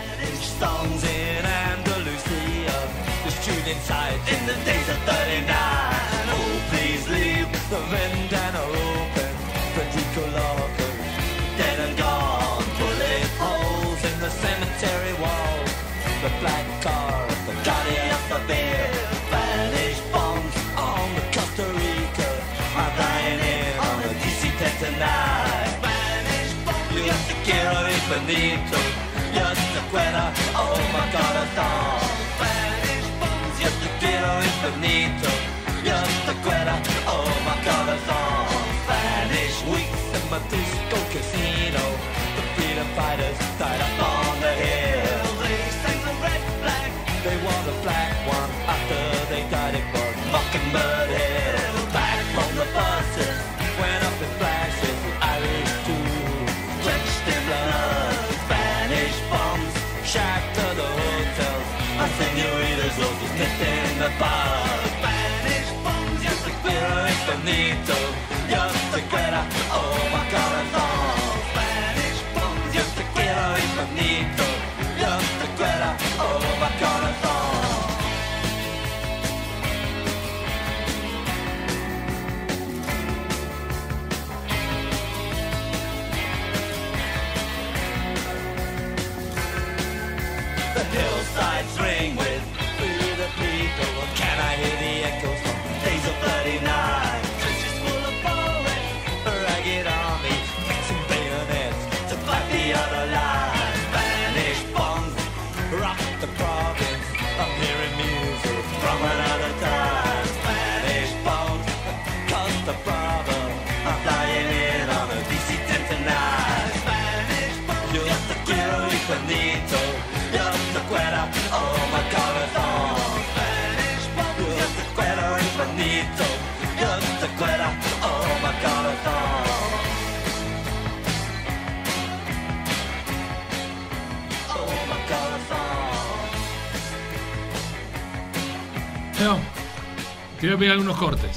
Benito, yo te cuero, oh my corazón. Spanish bombs, yo te quiero infinito, yo te cuero, oh my corazón. Spanish weeks in my disco casino, the freedom fighters died up on the hill. They sang the red flag, they wore the black one after they died it was Mockingbird Hill. Back from the buses, went up in flashes, Irish too, drenched in blood. Shatter the hotels, and senoritas all just missed in the bar. Spanish bombs, yo te quiero infinito, yo te quiero, oh my corazón. Spanish bombs, yo te quiero infinito, yo te quiero, oh my corazón. Hillsides ring with through the people. Can I hear the echoes from days of 39? Trenches full of bullets, a ragged army fixing bayonets to fight the other line. Spanish bombs rock the province. I'm hearing music from another time. Spanish bombs cause the problem. I'm flying in on a DC-10 tonight. Spanish bombs, yo te quiero infinito. Oh my corazón. Spanish bombs, yo te quiero infinito, yo te quiero, oh my corazón. Oh my corazón.
Quiero pegar algunos cortes.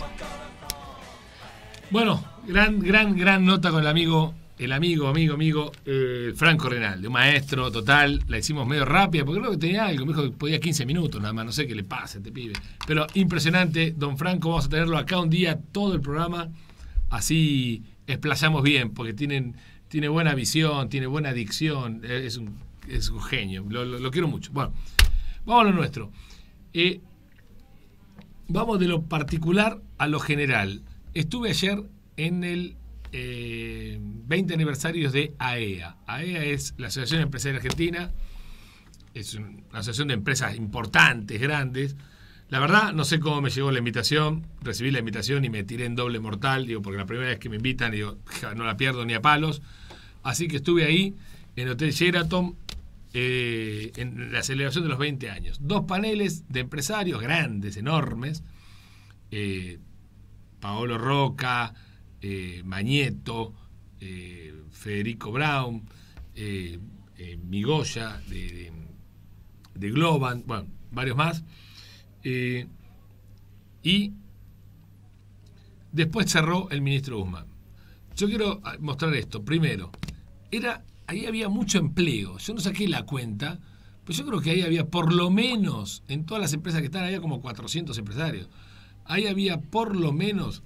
Bueno, gran nota con el amigo Franco Renaldi, un maestro total. La hicimos medio rápida porque creo que tenía algo, me dijo que podía 15 minutos nada más, no sé qué le pasa a este pibe, pero impresionante. Don Franco, vamos a tenerlo acá un día, todo el programa, así explayamos bien, porque tiene buena visión, tiene buena dicción, es un genio, lo quiero mucho. Bueno, vamos a lo nuestro. Vamos de lo particular a lo general. Estuve ayer en el 20 aniversarios de AEA. AEA es la Asociación Empresaria Argentina, es una asociación de empresas importantes, grandes. La verdad, no sé cómo me llegó la invitación, recibí la invitación y me tiré en doble mortal, porque la primera vez que me invitan, no la pierdo ni a palos. Así que estuve ahí, en el Hotel Sheraton, en la celebración de los 20 años. 2 paneles de empresarios grandes, enormes. Paolo Roca, Mañeto, Federico Braun, Migoya de Globan, bueno, varios más. Y después cerró el ministro Guzmán. Yo quiero mostrar esto. Primero, ahí había mucho empleo. Yo no saqué la cuenta, pero yo creo que ahí había por lo menos, en todas las empresas que están, había como 400 empresarios. Ahí había por lo menos,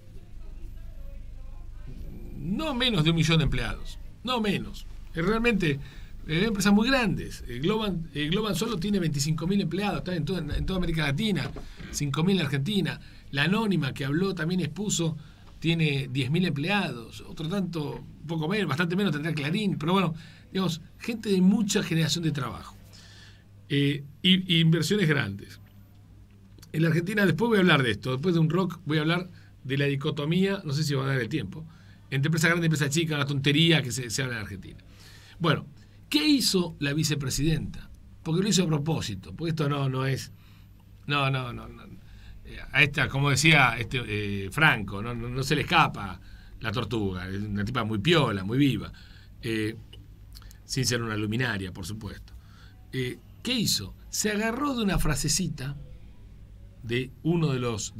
no menos de 1 millón de empleados. No menos. Realmente, empresas muy grandes. Globan solo tiene 25.000 empleados, está en toda América Latina, 5.000 en Argentina. La Anónima, que habló, también expuso, tiene 10.000 empleados. Otro tanto, un poco menos, bastante menos tendrá Clarín. Pero bueno, digamos, gente de mucha generación de trabajo. Y inversiones grandes. En la Argentina, después voy a hablar de esto. Después de un rock voy a hablar de la dicotomía, no sé si va a dar el tiempo, entre empresa grande y empresa chica, una tontería que se habla en Argentina. Bueno, ¿qué hizo la vicepresidenta? Porque lo hizo a propósito, porque esto no es... No. A esta, como decía Franco, no se le escapa la tortuga. Es una tipa muy piola, muy viva. Sin ser una luminaria, por supuesto. ¿Qué hizo? Se agarró de una frasecita de uno de los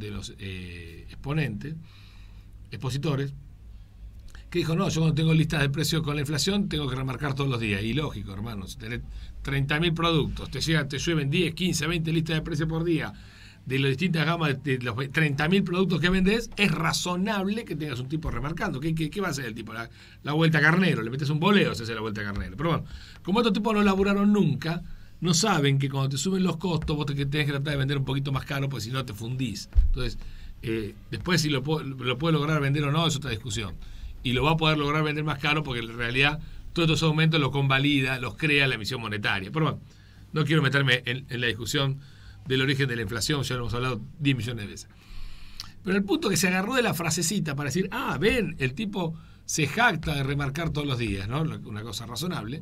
expositores, que dijo, no, yo cuando tengo listas de precios con la inflación tengo que remarcar todos los días. Y lógico, hermanos, si tenés 30.000 productos, te llueven 10, 15, 20 listas de precios por día de las distintas gamas de los 30.000 productos que vendés, es razonable que tengas un tipo remarcando. ¿Qué va a hacer el tipo? La vuelta carnero, le metes un boleo, se hace la vuelta carnero. Pero bueno, como estos tipos no laburaron nunca, no saben que cuando te suben los costos vos tenés que tratar de vender un poquito más caro, porque si no te fundís. Entonces, después si lo puede lograr vender o no es otra discusión. Y lo va a poder lograr vender más caro porque en realidad todos estos aumentos los convalida, los crea la emisión monetaria. Pero bueno, no quiero meterme en la discusión del origen de la inflación, ya lo hemos hablado 10 millones de veces. Pero el punto que se agarró de la frasecita para decir, ven, el tipo se jacta de remarcar todos los días, ¿no? Una cosa razonable,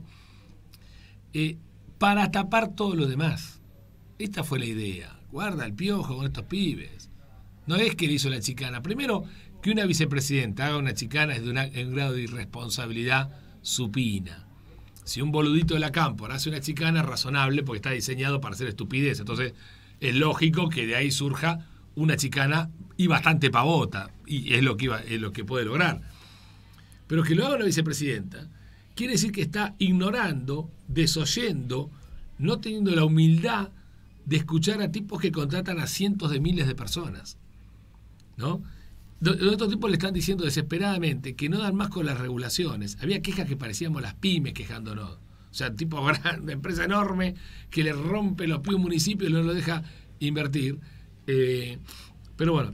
para tapar todo lo demás. Esta fue la idea. Guarda el piojo con estos pibes. No es que le hizo la chicana. Primero, que una vicepresidenta haga una chicana es de un grado de irresponsabilidad supina. Si un boludito de la cámpora hace una chicana, es razonable porque está diseñado para hacer estupidez. Entonces, es lógico que de ahí surja una chicana y bastante pavota. Y es lo que puede lograr. Pero que lo haga una vicepresidenta quiere decir que está ignorando, desoyendo, no teniendo la humildad de escuchar a tipos que contratan a cientos de miles de personas, ¿no? Otros tipos le están diciendo desesperadamente que no dan más con las regulaciones. Había quejas que parecíamos las pymes quejándonos. O sea, tipo grande, empresa enorme que le rompe los pies a un municipio y no lo deja invertir. Pero bueno,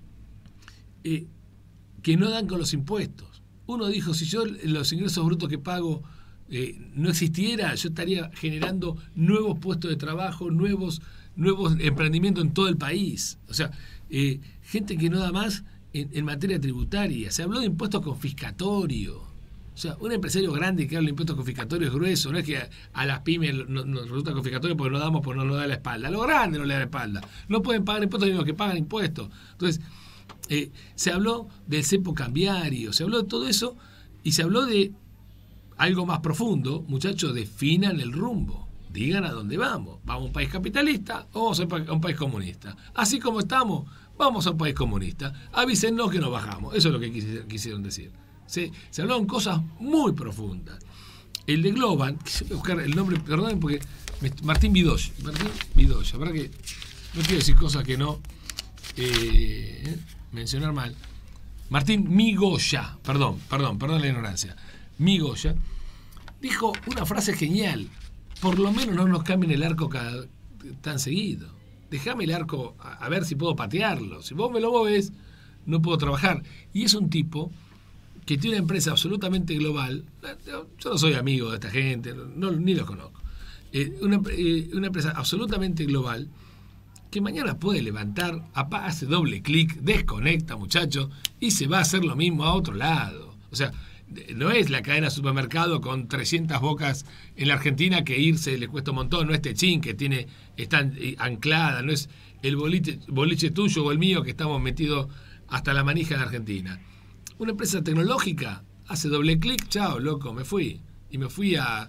que no dan con los impuestos. Uno dijo, si yo los ingresos brutos que pago no existiera, yo estaría generando nuevos puestos de trabajo, nuevos emprendimientos en todo el país. O sea, gente que no da más en materia tributaria. Se habló de impuestos confiscatorios. O sea, un empresario grande que habla de impuestos confiscatorios es grueso. No es que a las pymes nos resulta confiscatorio porque no damos, porque no nos da la espalda. A los grandes no le da la espalda. No pueden pagar impuestos ni los que pagan impuestos. Entonces, se habló del cepo cambiario, se habló de todo eso y se habló de algo más profundo. Muchachos, definan el rumbo. Digan a dónde vamos. ¿Vamos a un país capitalista o vamos a un país comunista? Así como estamos, vamos a un país comunista. Avísennos que nos bajamos. Eso es lo que quisieron decir. Se hablaron cosas muy profundas. El de Globan, voy a buscar el nombre, perdonen porque Martín Vidoya, verdad que no quiero decir cosas que no mencionar mal. Martín Migoya, perdón la ignorancia. Migoya dijo una frase genial: por lo menos no nos cambien el arco tan seguido. Déjame el arco a ver si puedo patearlo. Si vos me lo movés, no puedo trabajar. Y es un tipo que tiene una empresa absolutamente global. Yo no soy amigo de esta gente, ni los conozco. Una empresa absolutamente global que mañana puede levantar, hace doble clic, desconecta, muchachos, y se va a hacer lo mismo a otro lado. O sea, No es la cadena de supermercado con 300 bocas en la Argentina que irse le cuesta un montón, no es Techín que está anclada, no es el boliche tuyo o el mío que estamos metidos hasta la manija en Argentina. Una empresa tecnológica hace doble clic, chao, loco, me fui. Y me fui a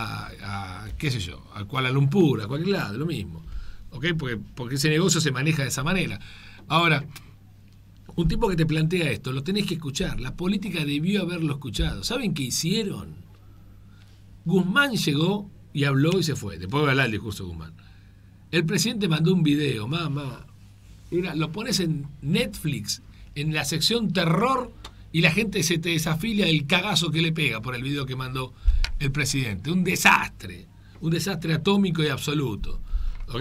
qué sé yo, a Kuala Lumpur, a cualquier lado, lo mismo. ¿Ok? Porque ese negocio se maneja de esa manera. Ahora, un tipo que te plantea esto, lo tenés que escuchar. La política debió haberlo escuchado. ¿Saben qué hicieron? Guzmán llegó y habló y se fue. Después voy a hablar del discurso de Guzmán. El presidente mandó un video, lo pones en Netflix, en la sección terror, y la gente se te desafilia del cagazo que le pega por el video que mandó el presidente. Un desastre atómico y absoluto. ¿Ok?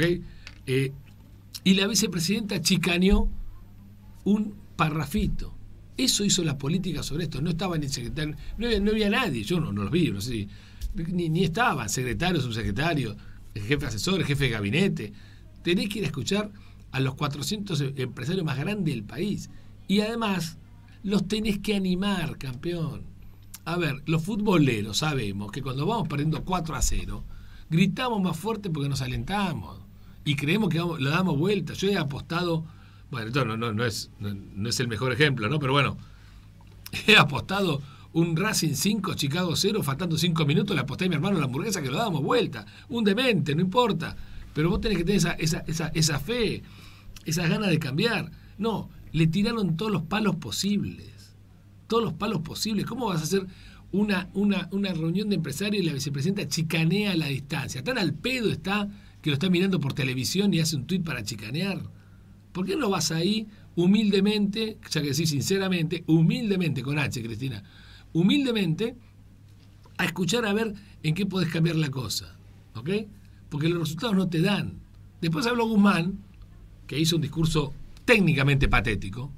Y la vicepresidenta chicaneó un parrafito. Eso hizo la política sobre esto. No estaba ni secretario, no había nadie, yo no los vi, no sé si, ni estaban secretarios, subsecretarios, jefe asesor, jefe de gabinete. Tenés que ir a escuchar a los 400 empresarios más grandes del país. Y además, los tenés que animar, campeón. A ver, los futboleros sabemos que cuando vamos perdiendo 4-0, gritamos más fuerte porque nos alentamos. Y creemos que lo damos vuelta. Yo he apostado, bueno, esto no es el mejor ejemplo, ¿no? Pero bueno, he apostado un Racing 5, Chicago 0, faltando 5 minutos, le aposté a mi hermano la hamburguesa que lo damos vuelta. Un demente, no importa. Pero vos tenés que tener esa fe, esas ganas de cambiar. No, le tiraron todos los palos posibles. Todos los palos posibles. ¿Cómo vas a hacer una reunión de empresarios y la vicepresidenta chicanea a la distancia? Tan al pedo está que lo está mirando por televisión y hace un tuit para chicanear. ¿Por qué no vas ahí humildemente, ya que decís sinceramente, humildemente, con H, Cristina, humildemente, a escuchar a ver en qué podés cambiar la cosa? ¿Ok? Porque los resultados no te dan. Después habló Guzmán, que hizo un discurso técnicamente patético.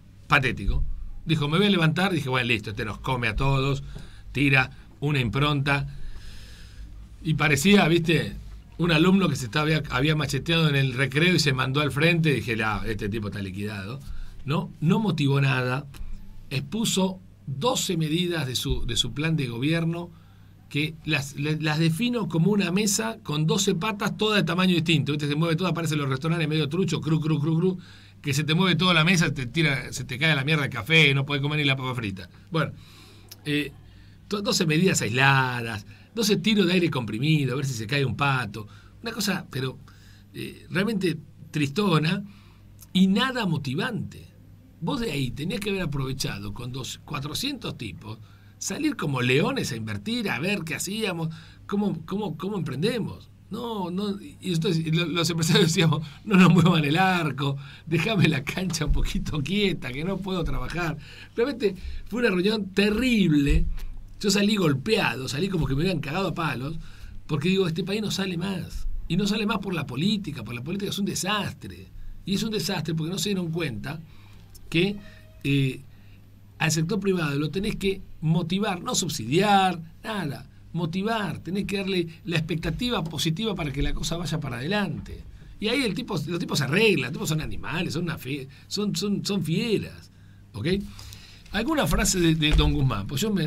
Dijo, me voy a levantar. Dije, bueno, listo, este nos come a todos. Tira una impronta. Y parecía, viste, un alumno que había macheteado en el recreo y se mandó al frente. Dije, este tipo está liquidado. No motivó nada. Expuso 12 medidas de su plan de gobierno que las defino como una mesa con 12 patas, todas de tamaño distinto. ¿Viste? Se mueve toda, aparecen los restaurantes medio trucho, cru, que se te mueve toda la mesa, se te cae la mierda de café, no podés comer ni la papa frita. Bueno, 12 medidas aisladas, 12 tiros de aire comprimido, a ver si se cae un pato. Una cosa, pero realmente tristona y nada motivante. Vos de ahí tenías que haber aprovechado con 400 tipos, salir como leones a invertir, a ver qué hacíamos, cómo emprendemos. No, y entonces los empresarios decíamos, no nos muevan el arco, déjame la cancha un poquito quieta, que no puedo trabajar. Realmente fue una reunión terrible. Yo salí golpeado, salí como que me hubieran cagado a palos, porque digo, este país no sale más. Y no sale más por la política es un desastre. Y es un desastre porque no se dieron cuenta que al sector privado lo tenés que motivar, no subsidiar, nada. Motivar, tenés que darle la expectativa positiva para que la cosa vaya para adelante. Y ahí los tipos se arreglan, los tipos son animales, son fieras. ¿Ok? Alguna frase de don Guzmán, pues yo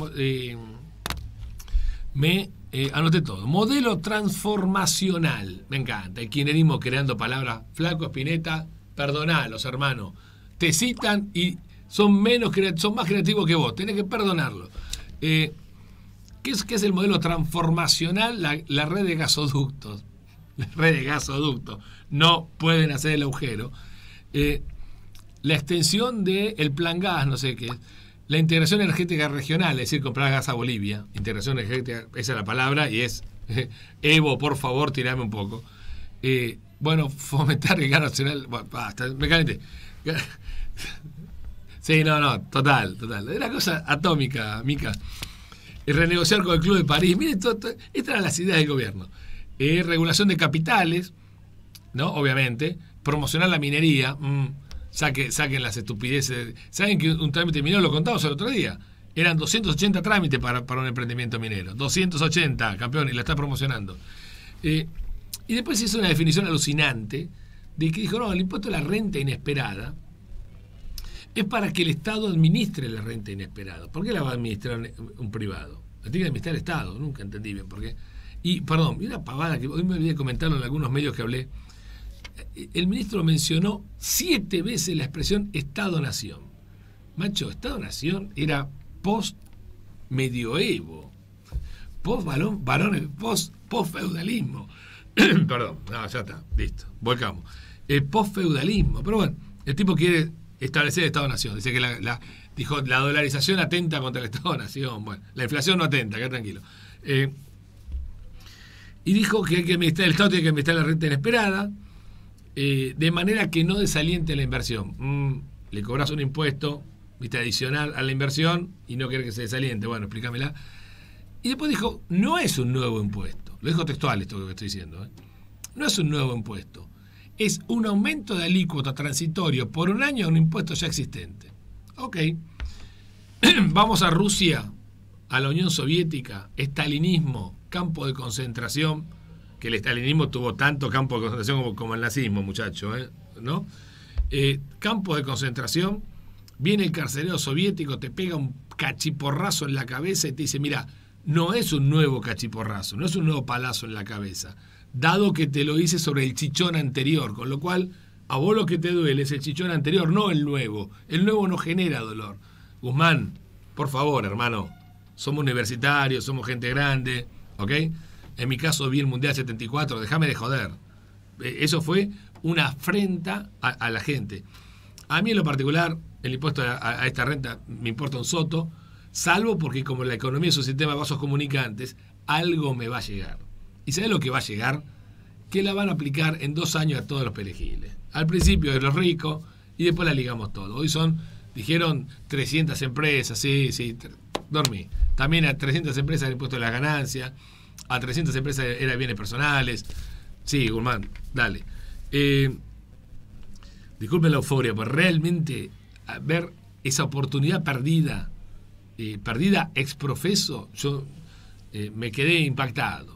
me anoté todo. Modelo transformacional, me encanta. El kirchnerismo creando palabras. Flaco, Spinetta, perdonalos, hermano. Te citan y son más creativos que vos, tenés que perdonarlo. ¿Qué es el modelo transformacional? La red de gasoductos. La red de gasoductos. No pueden hacer el agujero. La extensión del plan gas, no sé qué. La integración energética regional, es decir, comprar gas a Bolivia. Integración energética, esa es la palabra, y es Evo, por favor, tirame un poco. Bueno, fomentar el gas nacional. Bueno, basta, me calenté. Sí, no, total. Es una cosa atómica, Mica. Renegociar con el Club de París. Miren, estas eran las ideas del gobierno. Regulación de capitales, ¿no? Obviamente. Promocionar la minería. Saquen las estupideces. ¿Saben que un trámite minero, lo contamos el otro día? Eran 280 trámites para un emprendimiento minero. 280, campeón, y la está promocionando. Y después hizo una definición alucinante de que dijo, no, el impuesto a la renta inesperada es para que el Estado administre la renta inesperada. ¿Por qué la va a administrar un privado? La tiene que administrar el Estado, nunca entendí bien por qué. Y, perdón, y una pavada que hoy me olvidé comentarlo en algunos medios que hablé. El ministro mencionó 7 veces la expresión Estado-Nación. Macho, Estado-Nación era post-medioevo, post-feudalismo. Perdón, no, ya está, listo, volcamos. Post-feudalismo, pero bueno, el tipo quiere establecer el Estado-Nación. Dice que dijo, la dolarización atenta contra el Estado-Nación. Bueno, la inflación no atenta, queda tranquilo. Y dijo que el Estado tiene que administrar la renta inesperada, de manera que no desaliente la inversión. Le cobras un impuesto, viste, adicional a la inversión y no querés que se desaliente. Bueno, explícamela. Y después dijo, no es un nuevo impuesto. Lo dijo textual esto que estoy diciendo. No es un nuevo impuesto. Es un aumento de alícuota transitorio por un año a un impuesto ya existente. Ok. Vamos a Rusia, a la Unión Soviética, estalinismo, campo de concentración, que el estalinismo tuvo tanto campo de concentración como el nazismo, muchacho, ¿no? Campo de concentración, viene el carcelero soviético, te pega un cachiporrazo en la cabeza y te dice, mira, no es un nuevo cachiporrazo, no es un nuevo palazo en la cabeza, dado que te lo hice sobre el chichón anterior, con lo cual a vos lo que te duele es el chichón anterior, no el nuevo no genera dolor. Guzmán, por favor, hermano, somos universitarios, somos gente grande, ¿ok? En mi caso vi el Mundial 74, déjame de joder. Eso fue una afrenta a la gente. A mí en lo particular, el impuesto a esta renta me importa un soto, salvo porque como la economía es un sistema de vasos comunicantes, algo me va a llegar. ¿Y sabés lo que va a llegar? Que la van a aplicar en 2 años a todos los perejiles. Al principio de los ricos y después la ligamos todo. Hoy dijeron 300 empresas, sí, dormí. También a 300 empresas el impuesto de las ganancias, a 300 empresas era bienes personales. Sí, Guzmán, dale. Disculpen la euforia, pero realmente ver esa oportunidad perdida ex profeso, yo me quedé impactado.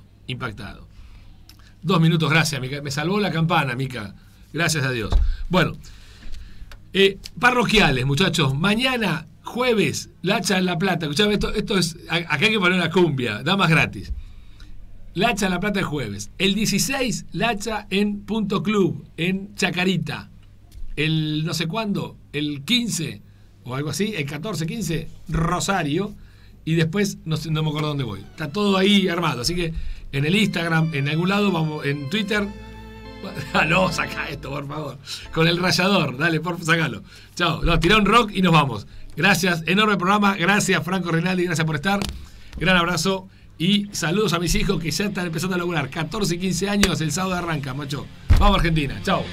2 minutos, gracias, Mica. Me salvó la campana, Mica. Gracias a Dios. Bueno, parroquiales, muchachos. Mañana, jueves, la hacha en La Plata. Escuchame, esto es. Acá hay que poner una cumbia, damas gratis. La hacha en La Plata el jueves. El 16, la hacha en Punto Club, en Chacarita. El no sé cuándo, el 15, o algo así, el 14, 15, Rosario. Y después no me acuerdo dónde voy. Está todo ahí armado. Así que en el Instagram, en algún lado, vamos, en Twitter. No, saca esto, por favor. Con el rallador, dale, sacalo. Chao. No, tirá un rock y nos vamos. Gracias, enorme programa. Gracias, Franco Rinaldi, gracias por estar. Gran abrazo y saludos a mis hijos que ya están empezando a laburar. 14 y 15 años, el sábado arranca, macho. Vamos a Argentina. Chao.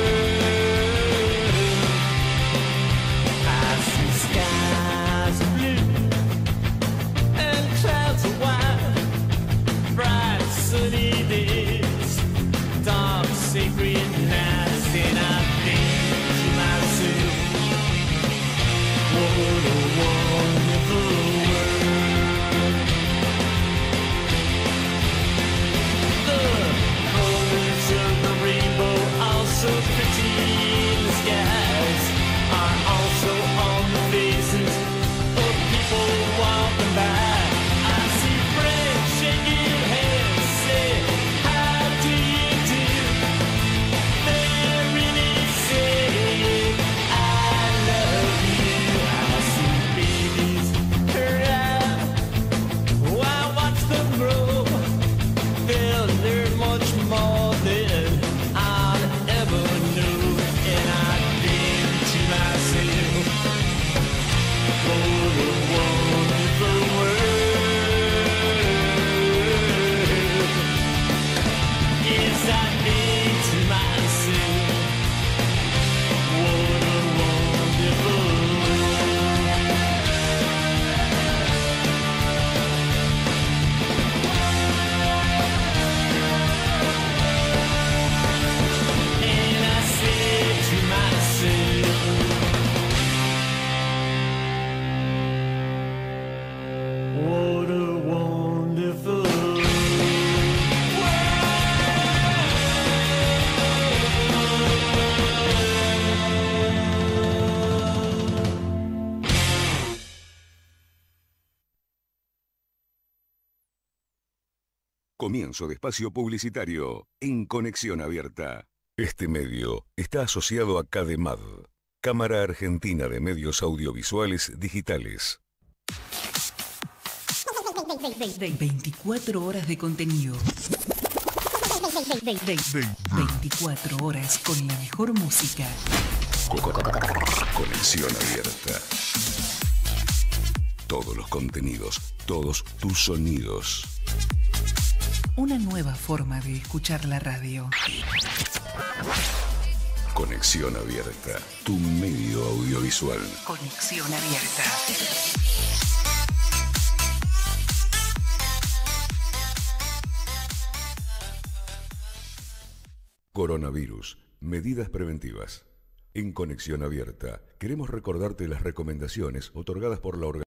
Skies blue.
Comienzo de espacio publicitario en Conexión Abierta. Este medio está asociado a CADEMAD, Cámara Argentina de Medios Audiovisuales Digitales.
24 horas de contenido. 24 horas con la mejor música.
Conexión Abierta. Todos los contenidos, todos tus sonidos.
Una nueva forma de escuchar la radio.
Conexión Abierta, tu medio audiovisual.
Conexión Abierta.
Coronavirus, medidas preventivas. En Conexión Abierta, queremos recordarte las recomendaciones otorgadas por la organización